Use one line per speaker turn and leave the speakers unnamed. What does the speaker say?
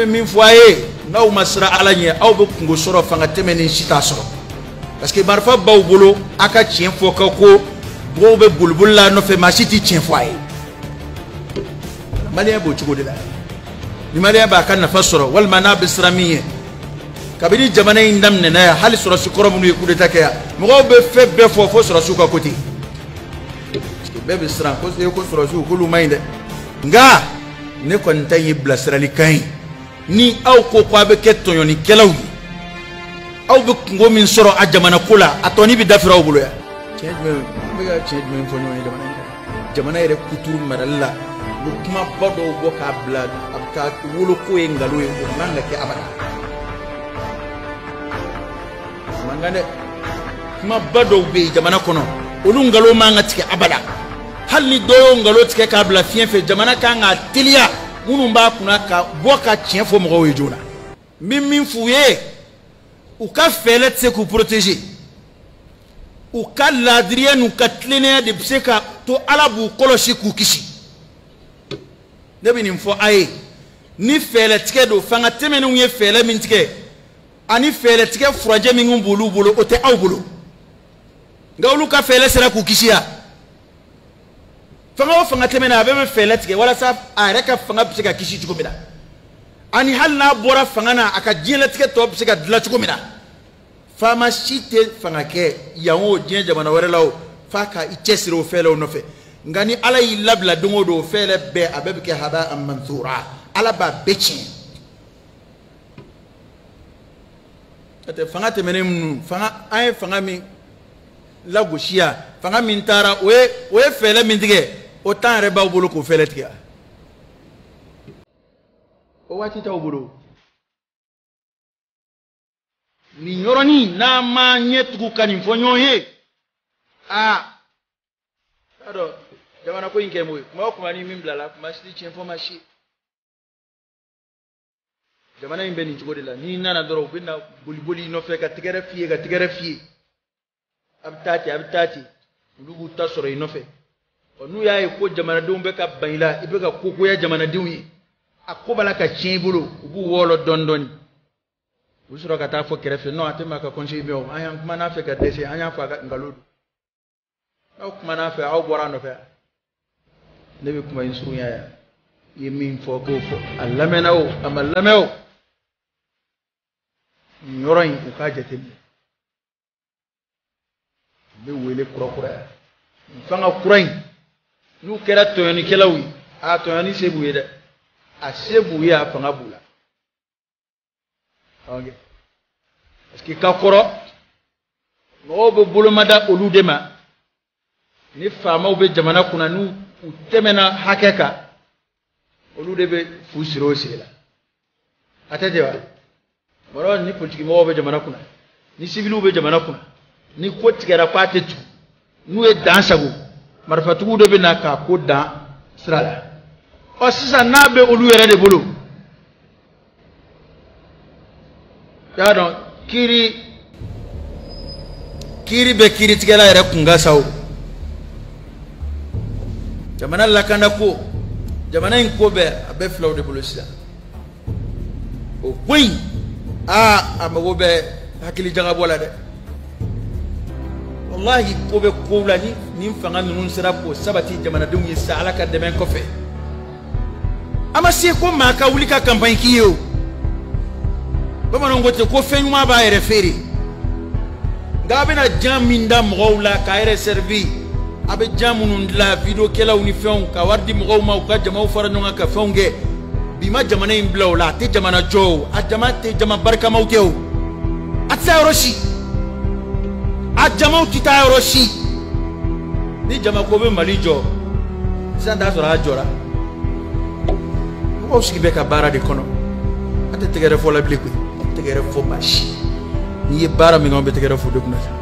be min foyer n'aw masra ala ɲɛ aw be kungo sɔrɔ fanga tɛmɛ ni si t'a sɔrɔ parce que marifa baw bolo a ka tiɲɛ fɔ ka ko mɔgɔw be boliboli la nɔfɛ maa si tɛ tiɲɛ fɔ a ye maliyɛn b'o cogo de la ni maliyɛn b'a ka nafa sɔrɔ walima n'a bɛ siran min ye kabini jamana in daminɛna yan hali sɔrɔsi kɔrɔ minnu ye coup d'état kɛ yan mɔgɔw bɛ fɛn bɛɛ fɔ fo sɔrɔsiw ka côté parce que bɛɛ bɛ siran ko sɔrɔsiw k'olu man ɲi dɛ nka ne kɔni ta ye bilasiralikan ye ni aw ko k'a bɛ kɛ tɔɲɔnikɛlaw ye aw bɛ kungo min sɔrɔ a jamana ko la a tɔni bɛ dafiri aw bolo yan tiɲɛ jumɛn n bɛ ka tiɲɛ jumɛn fɔ ɲɔgɔn ye jamana in kan jamana yɛrɛ kuturu marali la u bɛ kumaba dɔw bɔ k'a bila a bɛ taa wolo ko ye nkalon ye o man ka kɛ abada man kan dɛ kumaba dɔw bɛ yen jamana kɔnɔ olu nkalon man ka tigɛ abada hali ni dɔ y'o nkalon tigɛ k'a bila fiɲɛ fɛ jamana kan ka teliya minnu b'a kunna ka bɔ ka tiɲɛ fɔ mɔgɔw ye joona n bɛ min f'u ye u ka fɛɛrɛ tɛ se k'u protéger u ka laadiriya n'u ka tilennenya de bɛ se ka to ala b'u kɔlɔsi k'u kisi ne bɛ nin fɔ a ye ni fɛɛrɛ tigɛ don fanga tɛmɛnenw ye fɛɛrɛ min tigɛ ani fɛɛrɛ tigɛ furajɛ min b'olu bolo o tɛ aw bolo nka olu ka fɛɛrɛ sera k'u kisi ya fanga o fanga tɛmɛna a bɛ fɛɛrɛ tigɛ walasa a yɛrɛ ka fanga bɛ se ka kisi cogo min na ani hali n'a bɔra fanga na a ka diɲɛlatigɛ tɔ bɛ se ka dilan cogo min na faama si tɛ fanga kɛ yan o diɲɛ jamana wɛrɛ la o f'a ka i cɛsiri o fɛɛrɛw nɔfɛ nka ni ala y'i labila don o don o fɛɛrɛ bɛɛ a bɛɛ bɛ kɛ haba an mansura ala b'a bɛɛ tiɲɛ n'o tɛ fanga tɛmɛnen minnu an ye fanga min lagosi yan fanga min taara o ye fɛɛrɛ min tigɛ o temps yɛrɛ b'aw bolo k'o fɛɛrɛ tigɛ o waati t'aw bolo nin yɔrɔnin n'a ma ɲɛ tugu ka nin fɔ ɲɔgɔn ye aa y'a dɔn jamana ko in kɛ m'o ye kuma o kuma ni min bilala kuma si tɛ tiɲɛ fɔ maa si ye jamana in bɛ nin cogo de la n'i nana dɔrɔn u bɛ na boliboli nɔfɛ ka tɛgɛrɛ f'i ye ka tɛgɛrɛ f'i ye a bɛ taa ten a bɛ taa ten olu b'u ta sɔrɔ i nɔfɛ ɔ n'u y'a ye ko jamanadenw bɛ ka ban i la i bɛ ka kogoya jamanadenw ye a ko b'a la ka tiɲɛ i bolo u b'u wɔɔrɔ dɔɔnin dɔɔnin u bɛ sɔrɔ ka taa fɔ kɛrɛfɛ non a tɛ maa ka conseil mɛn o an y'an kuma n'a fɛ ka dɛsɛ an y'a fɔ a ka nkalon don n'aw kuma n'a fɛ aw bɔra a nɔfɛ ne bɛ kuma in surunya yan i ye min fɔ k'o fɔ a lamɛnna o a ma lamɛn o nin yɔrɔ in u k'a jateminɛ n bɛ wele kurakura yan nin fanga kura in n'u kɛra tɔɲɔnikɛlaw ye a tɔɲɔni se b'u ye dɛ a se b'u ye a fanga b'u la parce que ka kɔrɔ mɔgɔw bɛ bolomada olu de ma ni faamaw bɛ jamana kunna n'u tɛmɛna hakɛ kan olu de bɛ fu siri o sigi la a tɛ jɛ wa mɔgɔ ni politiki mɔgɔw bɛ jamana kunna ni civiliw bɛ jamana kunna ni ko tigɛra k'a tɛ tugu n'u ye dan sago marifatigiw de bɛ na k'a ko dan sira la ɔ sisan n'a bɛ olu yɛrɛ de bolo y'a dɔn kiiri bɛ kiiritigɛla yɛrɛ kunkan sa o jamana lakana ko jamana in ko bɛɛ a bɛ filaw de bolo sisan o ko in a mago bɛ hakili jagabɔ la dɛ wallahi ko bɛ ko la ni fanga ninnu sera k'o sabati jamanadenw ye sa ala ka dɛmɛ kɔfɛ a ma se ko maa ka wuli ka campagne k'i ye o bamananw ko ten ko fɛn ɲuman b'a yɛrɛ feere nka a bɛna jan min da mɔgɔw la k'a yɛrɛ servi a bɛ jan minnu dilan vidéokɛlaw ni fɛnw ka wari di mɔgɔw ma u ka jamaw fara ɲɔgɔn kan ka fɛnw kɛ bi ma jamana in bila o la a tɛ jamana jɔ o a jama tɛ jama barikamaw kɛ o a tɛ taa yɔrɔ si a jamaw tɛ taa yɔrɔ si ni jama ko bɛ Mali jɔ sisan t'a sɔrɔ a jɔra mɔgɔw sigi bɛ ka baara de kɔnɔ a tɛ tɛgɛrɛ fɔ la bilen koyi tɛgɛrɛ fɔ maa si n'i ye baara min kɛ an bɛ tɛgɛrɛ fɔ de kunna sa